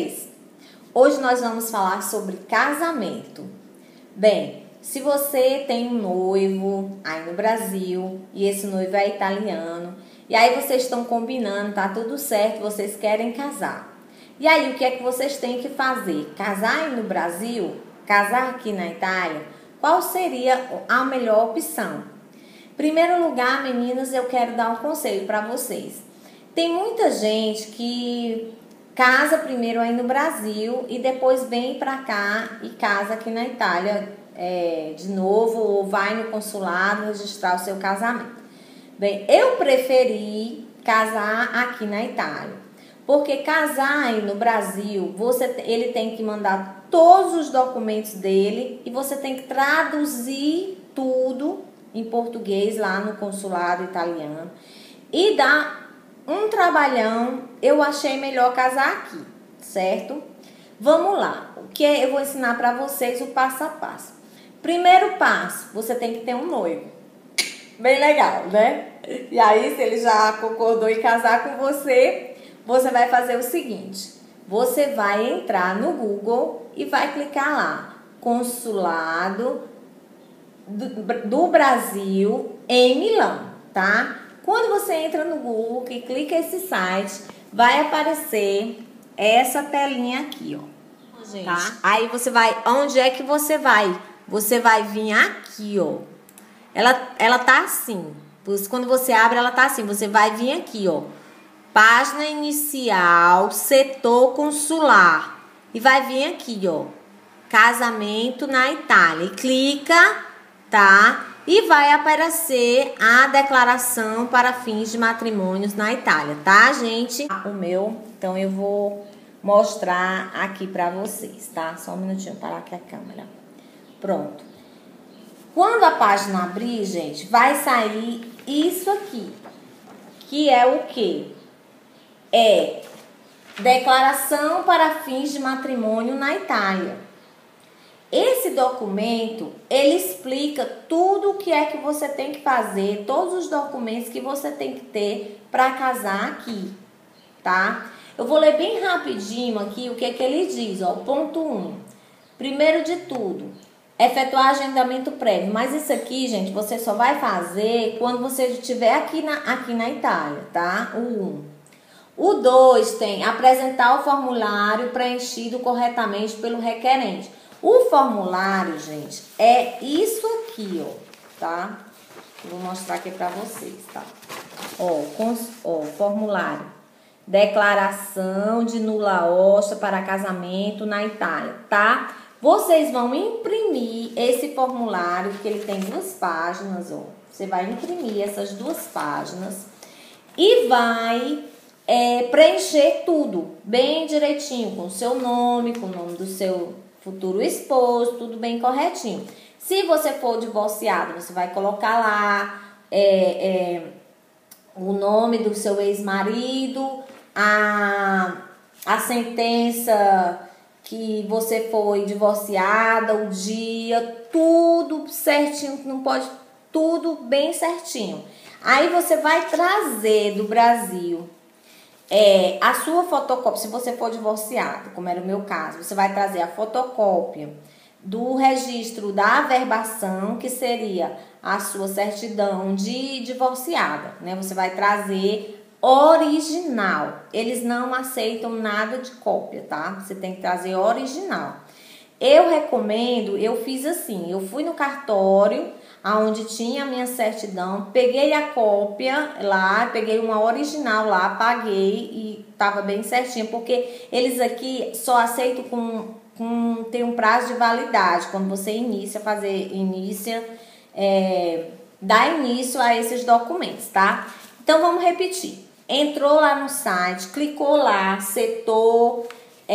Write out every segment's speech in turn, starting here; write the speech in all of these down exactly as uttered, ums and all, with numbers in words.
vocês? Hoje nós vamos falar sobre casamento. Bem, se você tem um noivo aí no Brasil e esse noivo é italiano, e aí vocês estão combinando, tá tudo certo, vocês querem casar. E aí o que é que vocês têm que fazer? Casar aí no Brasil? Casar aqui na Itália? Qual seria a melhor opção? Em primeiro lugar, meninas, eu quero dar um conselho para vocês. Tem muita gente que casa primeiro aí no Brasil e depois vem para cá e casa aqui na Itália é, de novo, ou vai no consulado registrar o seu casamento. Bem, eu preferi casar aqui na Itália, porque casar aí no Brasil, você, ele tem que mandar todos os documentos dele e você tem que traduzir tudo em português lá no consulado italiano e dá um trabalhão. Eu achei melhor casar aqui, certo? Vamos lá, o que eu vou ensinar para vocês o passo a passo. Primeiro passo, você tem que ter um noivo. Bem legal, né? E aí, se ele já concordou em casar com você, você vai fazer o seguinte: você vai entrar no Google e vai clicar lá, Consulado do, do Brasil em Milão, tá? Quando você entra no Google e clica esse site, vai aparecer essa telinha aqui, ó. Gente. Tá? Aí você vai, onde é que você vai? Você vai vir aqui, ó. Ela, ela tá assim. Quando você abre, ela tá assim. Você vai vir aqui, ó. Página inicial, setor consular. E vai vir aqui, ó. Casamento na Itália. E clica, tá? E vai aparecer a declaração para fins de matrimônios na Itália, tá, gente? O meu, então eu vou mostrar aqui pra vocês, tá? Só um minutinho, parar aqui a câmera. Pronto. Quando a página abrir, gente, vai sair isso aqui, que é o quê? É declaração para fins de matrimônio na Itália. Esse documento, ele explica tudo o que é que você tem que fazer, todos os documentos que você tem que ter para casar aqui, tá? Eu vou ler bem rapidinho aqui o que é que ele diz, ó, ponto um. Primeiro de tudo, efetuar agendamento prévio, mas isso aqui, gente, você só vai fazer quando você estiver aqui na, aqui na Itália, tá? O um. O dois tem apresentar o formulário preenchido corretamente pelo requerente. O formulário, gente, é isso aqui, ó, tá? Vou mostrar aqui pra vocês, tá? Ó, cons, ó, formulário. Declaração de nula osta para casamento na Itália, tá? Vocês vão imprimir esse formulário, que ele tem duas páginas, ó. Você vai imprimir essas duas páginas e vai é, preencher tudo bem direitinho, com o seu nome, com o nome do seu futuro esposo, tudo bem corretinho. Se você for divorciado, você vai colocar lá é, é, o nome do seu ex-marido, a, a sentença que você foi divorciada, o dia, tudo certinho, não pode, tudo bem certinho. Aí você vai trazer do Brasil É, a sua fotocópia, se você for divorciado, como era o meu caso, você vai trazer a fotocópia do registro da averbação, que seria a sua certidão de divorciada, né? Você vai trazer original. Eles não aceitam nada de cópia, tá? Você tem que trazer original. Eu recomendo, eu fiz assim, eu fui no cartório, aonde tinha a minha certidão, peguei a cópia lá, peguei uma original lá, paguei e tava bem certinho, porque eles aqui só aceitam com, com tem um prazo de validade, quando você inicia fazer, inicia, é, dá início a esses documentos, tá? Então vamos repetir. Entrou lá no site, clicou lá, setor,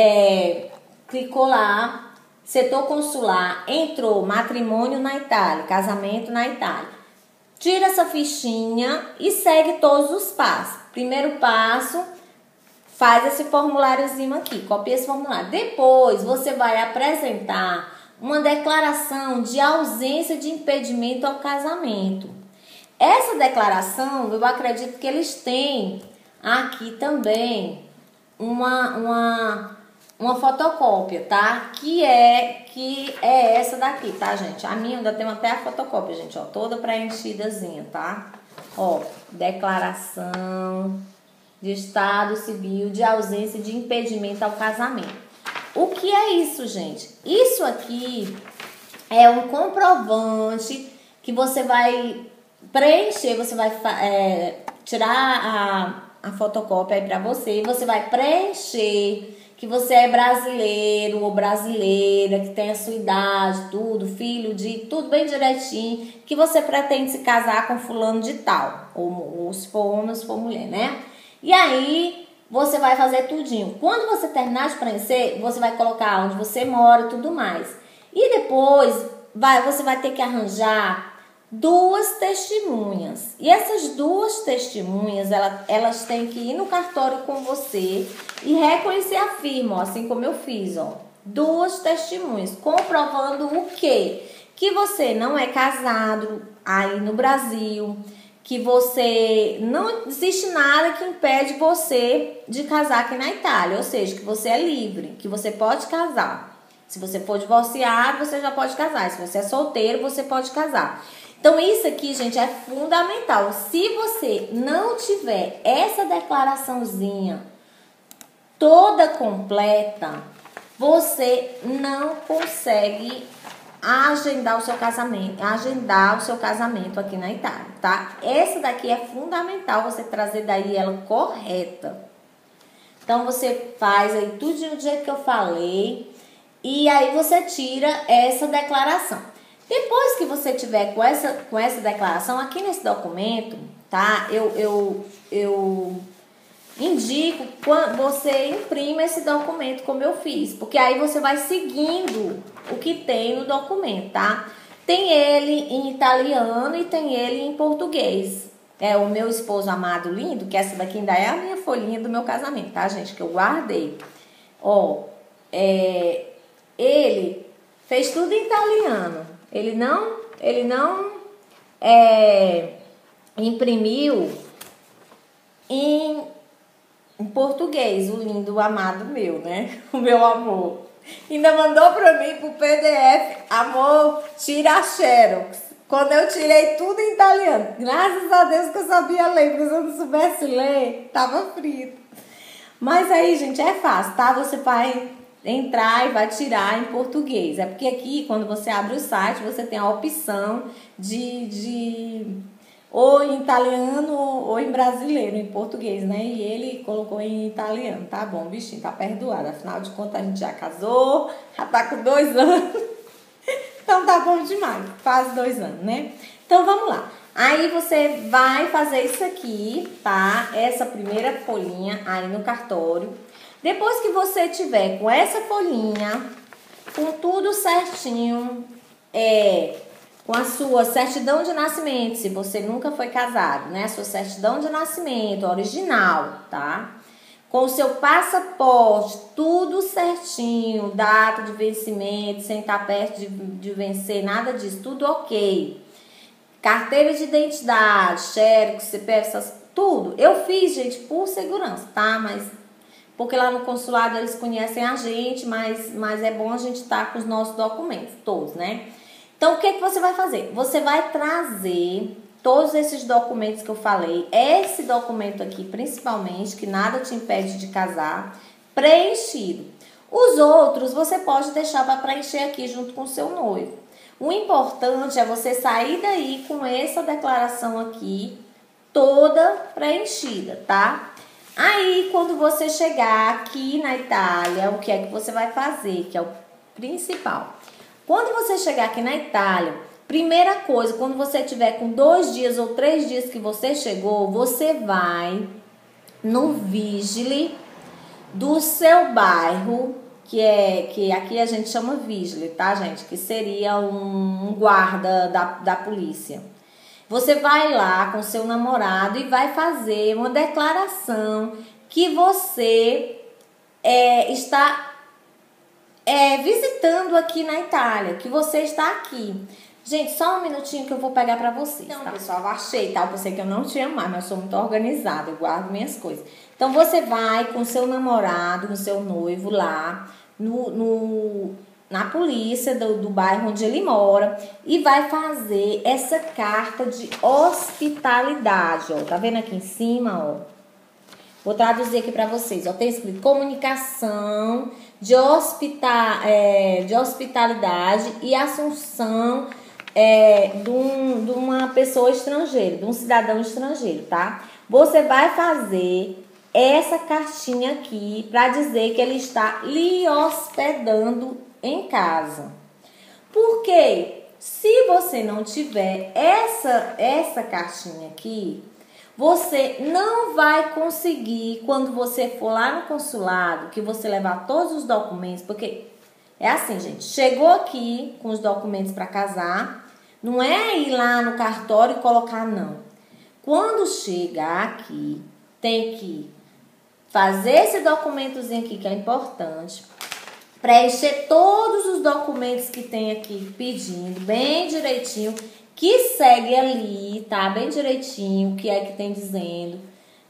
é, clicou lá, setor consular, entrou matrimônio na Itália, casamento na Itália. Tira essa fichinha e segue todos os passos. Primeiro passo, faz esse formuláriozinho aqui, copia esse formulário. Depois você vai apresentar uma declaração de ausência de impedimento ao casamento. Essa declaração, eu acredito que eles têm aqui também uma... uma uma fotocópia, tá? Que é, que é essa daqui, tá, gente? A minha ainda tem até a fotocópia, gente, ó, toda preenchidazinha, tá? Ó, declaração de estado civil de ausência de impedimento ao casamento. O que é isso, gente? Isso aqui é um comprovante que você vai preencher, você vai é, tirar a, a fotocópia aí pra você, você vai preencher que você é brasileiro ou brasileira, que tem a sua idade, tudo, filho de, tudo bem direitinho, que você pretende se casar com fulano de tal, ou, ou se for homem ou se for mulher, né? E aí, você vai fazer tudinho. Quando você terminar de preencher, você vai colocar onde você mora e tudo mais. E depois, vai, você vai ter que arranjar duas testemunhas. E essas duas testemunhas, elas, elas têm que ir no cartório com você e reconhecer a firma, ó, assim como eu fiz, ó. Duas testemunhas, comprovando o quê? Que você não é casado aí no Brasil, que você não existe nada que impede você de casar aqui na Itália, ou seja, que você é livre, que você pode casar. Se você for divorciado, você já pode casar. Se você é solteiro, você pode casar. Então, isso aqui, gente, é fundamental. Se você não tiver essa declaraçãozinha toda completa, você não consegue agendar o seu casamento, agendar o seu casamento aqui na Itália, tá? Essa daqui é fundamental você trazer daí ela correta. Então, você faz aí tudo do jeito que eu falei e aí você tira essa declaração. Depois que você tiver com essa, com essa declaração, aqui nesse documento, tá? Eu, eu, eu indico quando você imprima esse documento como eu fiz, porque aí você vai seguindo o que tem no documento, tá? Tem ele em italiano e tem ele em português. É o meu esposo amado lindo, que essa daqui ainda é a minha folhinha do meu casamento, tá, gente? Que eu guardei. Ó, é, ele fez tudo em italiano. Ele não, ele não é, imprimiu em, em português, o lindo, o amado meu, né? O meu amor. Ainda mandou pra mim pro P D F, amor, tira a xerox. Quando eu tirei tudo em italiano, graças a Deus que eu sabia ler, porque se eu não soubesse ler, tava frito. Mas aí, gente, é fácil, tá? Você vai entrar e vai tirar em português. É porque aqui, quando você abre o site, você tem a opção de, de ou em italiano ou em brasileiro, em português, né? E ele colocou em italiano. Tá bom, bichinho, tá perdoado. Afinal de contas, a gente já casou, já tá com dois anos. Então tá bom demais, faz dois anos, né? Então vamos lá. Aí você vai fazer isso aqui, tá? Essa primeira folhinha aí no cartório. Depois que você tiver com essa folhinha, com tudo certinho, é, com a sua certidão de nascimento, se você nunca foi casado, né? A sua certidão de nascimento original, tá? Com o seu passaporte, tudo certinho, data de vencimento, sem estar perto de, de vencer, nada disso, tudo ok. Carteira de identidade, xerox, C P F, essas, tudo. Eu fiz, gente, por segurança, tá? Mas, porque lá no consulado eles conhecem a gente, mas, mas é bom a gente estar com os nossos documentos, todos, né? Então, o que, que você vai fazer? Você vai trazer todos esses documentos que eu falei, esse documento aqui principalmente, que nada te impede de casar, preenchido. Os outros você pode deixar para preencher aqui junto com o seu noivo. O importante é você sair daí com essa declaração aqui toda preenchida, tá? Aí, quando você chegar aqui na Itália, o que é que você vai fazer? Que é o principal. Quando você chegar aqui na Itália, primeira coisa, quando você tiver com dois dias ou três dias que você chegou, você vai no Vigile do seu bairro, que é que aqui a gente chama Vigile, tá, gente? Que seria um, um guarda da, da polícia. Você vai lá com seu namorado e vai fazer uma declaração que você é, está é, visitando aqui na Itália, que você está aqui. Gente, só um minutinho que eu vou pegar pra vocês, então, tá? Pessoal, eu achei, tá? Eu pensei que eu não tinha mais, mas eu sou muito organizada, eu guardo minhas coisas. Então, você vai com seu namorado, com seu noivo lá, no, no, na polícia do, do bairro onde ele mora, e vai fazer essa carta de hospitalidade, ó. Tá vendo aqui em cima, ó? Vou traduzir aqui pra vocês, ó. Tem escrito comunicação de, hospita, é, de hospitalidade e assunção É, de, um, de uma pessoa estrangeira, de um cidadão estrangeiro, tá? Você vai fazer essa cartinha aqui para dizer que ele está lhe hospedando em casa. Porque se você não tiver essa, essa cartinha aqui, você não vai conseguir, quando você for lá no consulado, que você levar todos os documentos, porque é assim, gente, chegou aqui com os documentos para casar, não é ir lá no cartório e colocar, não. Quando chega aqui, tem que fazer esse documentozinho aqui, que é importante, preencher todos os documentos que tem aqui pedindo, bem direitinho, que segue ali, tá? Bem direitinho, o que é que tem dizendo,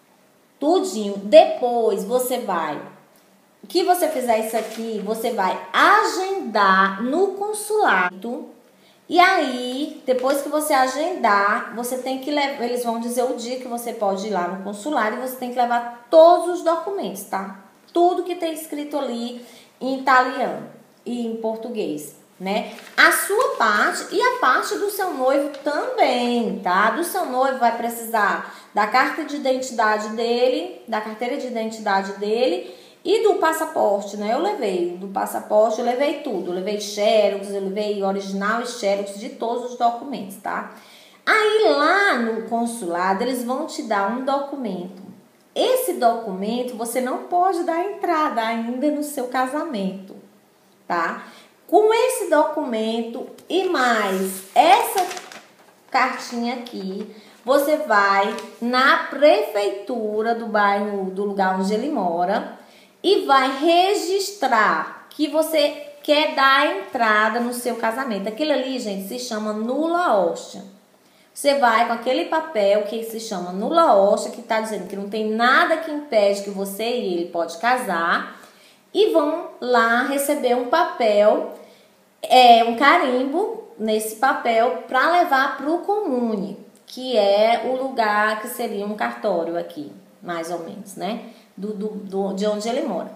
tudinho. Depois você vai, que você fizer isso aqui, você vai agendar no consulado. E aí, depois que você agendar, você tem que levar, eles vão dizer o dia que você pode ir lá no consulado e você tem que levar todos os documentos, tá? Tudo que tem escrito ali em italiano e em português, né? A sua parte e a parte do seu noivo também, tá? Do seu noivo vai precisar da carta de identidade dele, da carteira de identidade dele e do passaporte, né? Eu levei do passaporte, eu levei tudo. Eu levei xerox, eu levei original e xerox de todos os documentos, tá? Aí lá no consulado, eles vão te dar um documento. Esse documento você não pode dar entrada ainda no seu casamento, tá? Com esse documento e mais essa cartinha aqui, você vai na prefeitura do bairro, do lugar onde ele mora, e vai registrar que você quer dar a entrada no seu casamento. Aquilo ali, gente, se chama nula osta. Você vai com aquele papel que se chama nula osta, que está dizendo que não tem nada que impede que você e ele pode casar, e vão lá receber um papel, é, um carimbo nesse papel para levar para o comune, que é o lugar que seria um cartório aqui, mais ou menos, né? Do, do, do, de onde ele mora.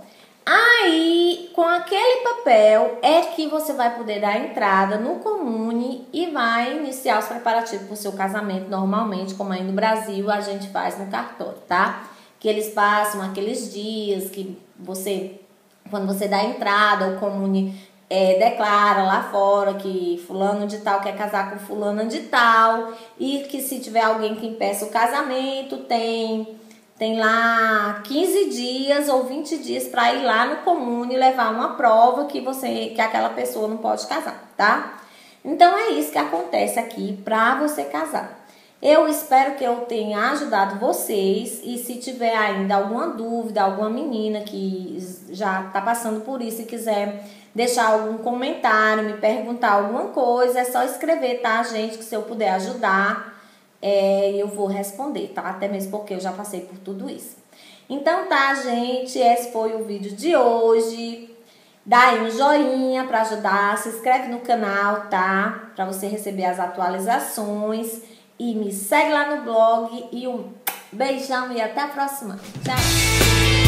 Aí, com aquele papel, é que você vai poder dar entrada no comune e vai iniciar os preparativos para o seu casamento, normalmente, como aí no Brasil a gente faz no cartório, tá? Que eles passam aqueles dias que você, quando você dá entrada, o comune é, declara lá fora que fulano de tal quer casar com fulano de tal, e que se tiver alguém que impeça o casamento, tem... Tem lá quinze dias ou vinte dias para ir lá no comune e levar uma prova que você que aquela pessoa não pode casar, tá? Então é isso que acontece aqui para você casar. Eu espero que eu tenha ajudado vocês, e se tiver ainda alguma dúvida, alguma menina que já está passando por isso e quiser deixar algum comentário, me perguntar alguma coisa, é só escrever, tá, gente? Que se eu puder ajudar, É, eu vou responder, tá? Até mesmo porque eu já passei por tudo isso. Então tá, gente, esse foi o vídeo de hoje. Dá aí um joinha pra ajudar, se inscreve no canal, tá? Pra você receber as atualizações. E me segue lá no blog. E um beijão e até a próxima. Tchau!